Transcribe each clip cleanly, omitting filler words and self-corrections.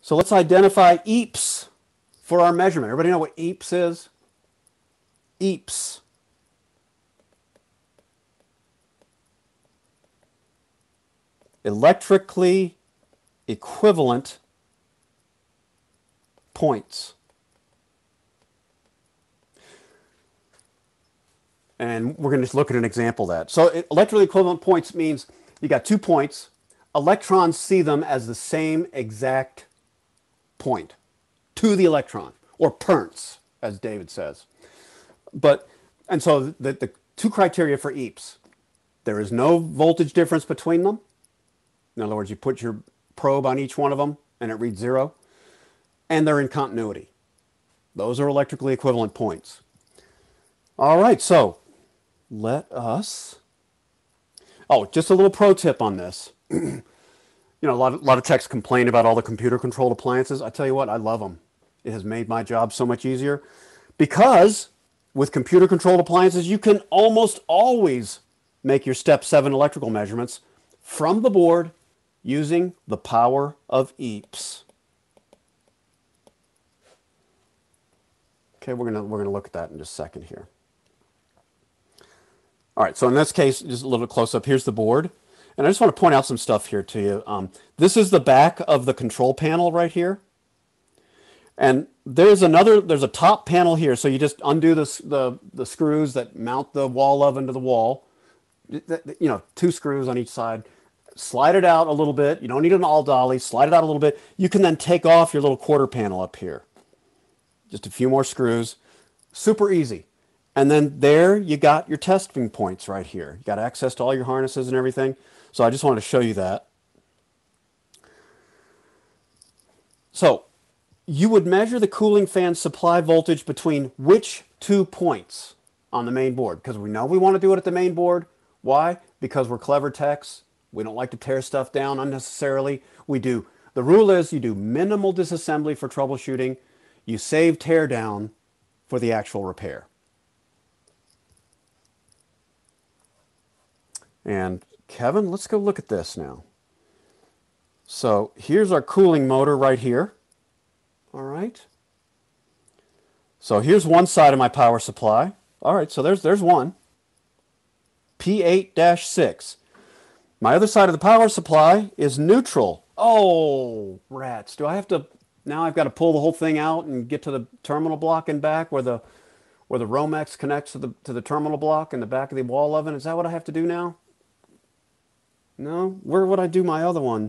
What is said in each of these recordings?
So let's identify EAPS for our measurement. Everybody know what EAPS is? EAPS. Electrically equivalent points. And we're going to just look at an example of that. So electrically equivalent points means you got 2 points. Electrons see them as the same exact point to the electron, or PERNTs, as David says. And so the 2 criteria for EAPS. There is no voltage difference between them. In other words, you put your probe on each one of them and it reads 0. And they're in continuity. Those are electrically equivalent points. All right, so let us... Oh, just a little pro tip on this. You know, a lot of techs complain about all the computer-controlled appliances. I tell you what, I love them. It has made my job so much easier. Because with computer-controlled appliances, you can almost always make your step 7 electrical measurements from the board using the power of EAPS. Okay, we're gonna look at that in just a second here. All right, so in this case, just a little close up. Here's the board. And I just want to point out some stuff here to you. This is the back of the control panel right here. And there's a top panel here. So you just undo the screws that mount the wall oven to the wall. You know, 2 screws on each side. Slide it out a little bit. You don't need an all dolly. Slide it out a little bit. You can then take off your little quarter panel up here. Just a few more screws. Super easy. And then there you got your testing points right here. You got access to all your harnesses and everything. So I just wanted to show you that. So you would measure the cooling fan supply voltage between which 2 points on the main board? Because we know we want to do it at the main board. Why? Because we're clever techs. We don't like to tear stuff down unnecessarily. The rule is you do minimal disassembly for troubleshooting. You save tear down for the actual repair. And Kevin, let's go look at this now. So here's our cooling motor right here. All right. So here's one side of my power supply. All right, so there's one. P8-6. My other side of the power supply is neutral. Oh, rats. Do I have to... Now I've got to pull the whole thing out and get to the terminal block and back where the Romex connects to the terminal block in the back of the wall oven. Is that what I have to do now? No? Where would I do my other one?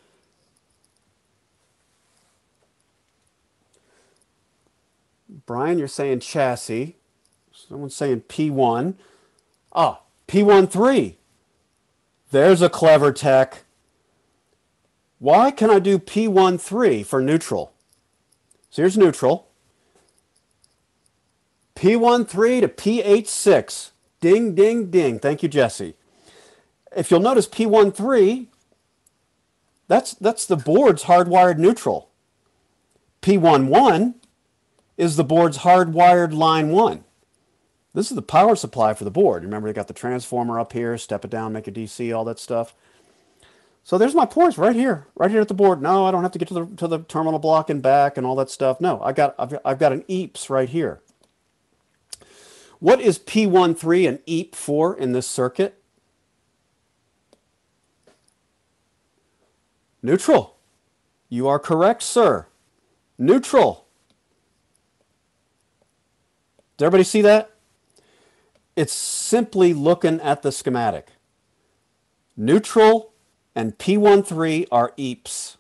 Brian, you're saying chassis. Someone's saying P1. Ah, P13. There's a clever tech. Why can I do P13 for neutral? So here's neutral. P13 to P86. Ding, ding, ding. Thank you, Jesse. If you'll notice, P13, that's the board's hardwired neutral. P11 is the board's hardwired line 1. This is the power supply for the board. Remember, they got the transformer up here, step it down, make a DC, all that stuff. So there's my ports right here at the board. No, I don't have to get to the terminal block and back and all that stuff. No, I've got an EAPS right here. What is P13 an EAP for in this circuit? Neutral. You are correct, sir. Neutral. Does everybody see that? It's simply looking at the schematic. Neutral and P13 are EAPS.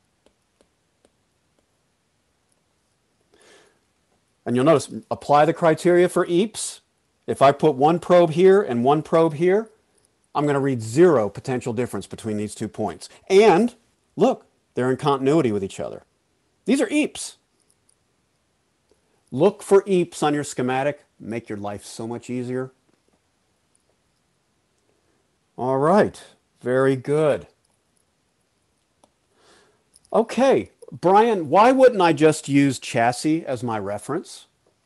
And you'll notice, apply the criteria for EAPS. If I put one probe here and one probe here, I'm going to read 0 potential difference between these 2 points. And look, they're in continuity with each other. These are EAPS. Look for EAPS on your schematic. Make your life so much easier. All right. Very good. Okay, Brian, why wouldn't I just use chassis as my reference?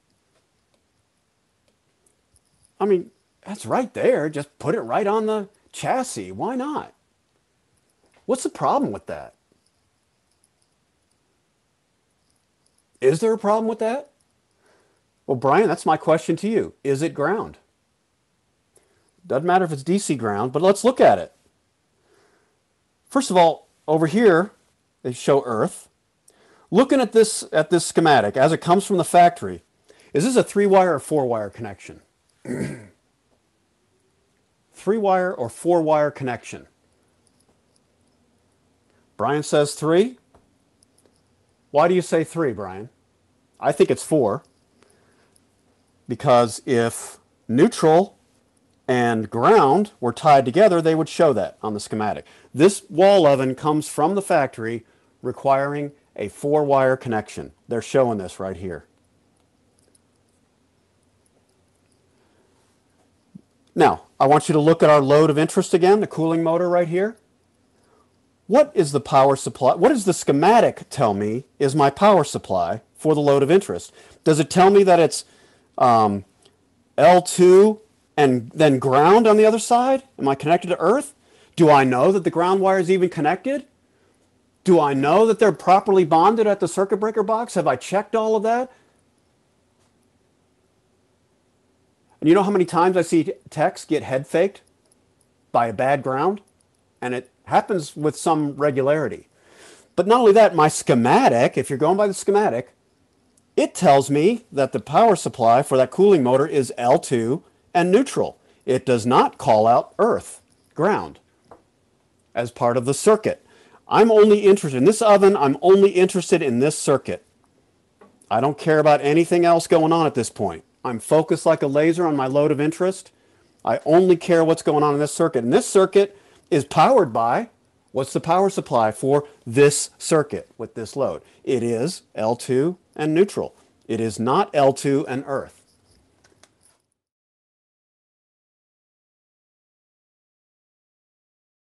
I mean, that's right there. Just put it right on the chassis. Why not? What's the problem with that? Is there a problem with that? Well, Brian, that's my question to you. Is it ground? Doesn't matter if it's DC ground, but let's look at it. First of all, over here, they show earth. Looking at this schematic as it comes from the factory, is this a 3-wire or 4-wire connection? 3-wire or 4-wire connection? Brian says 3. Why do you say 3, Brian? I think it's 4. Because if neutral and ground were tied together, they would show that on the schematic. This wall oven comes from the factory requiring a 4-wire connection. They're showing this right here. Now, I want you to look at our load of interest again, the cooling motor right here. What is the power supply? What does the schematic tell me is my power supply for the load of interest? Does it tell me that it's L2 and then ground on the other side? Am I connected to earth? Do I know that the ground wire is even connected? Do I know that they're properly bonded at the circuit breaker box? Have I checked all of that? And you know how many times I see techs get head faked by a bad ground? And it happens with some regularity. But not only that, my schematic, if you're going by the schematic, it tells me that the power supply for that cooling motor is L2 and neutral. It does not call out earth, ground, as part of the circuit. I'm only interested in this oven. I'm only interested in this circuit. I don't care about anything else going on at this point. I'm focused like a laser on my load of interest. I only care what's going on in this circuit. And this circuit is powered by, what's the power supply for this circuit with this load? It is L2 and neutral. It is not L2 and earth.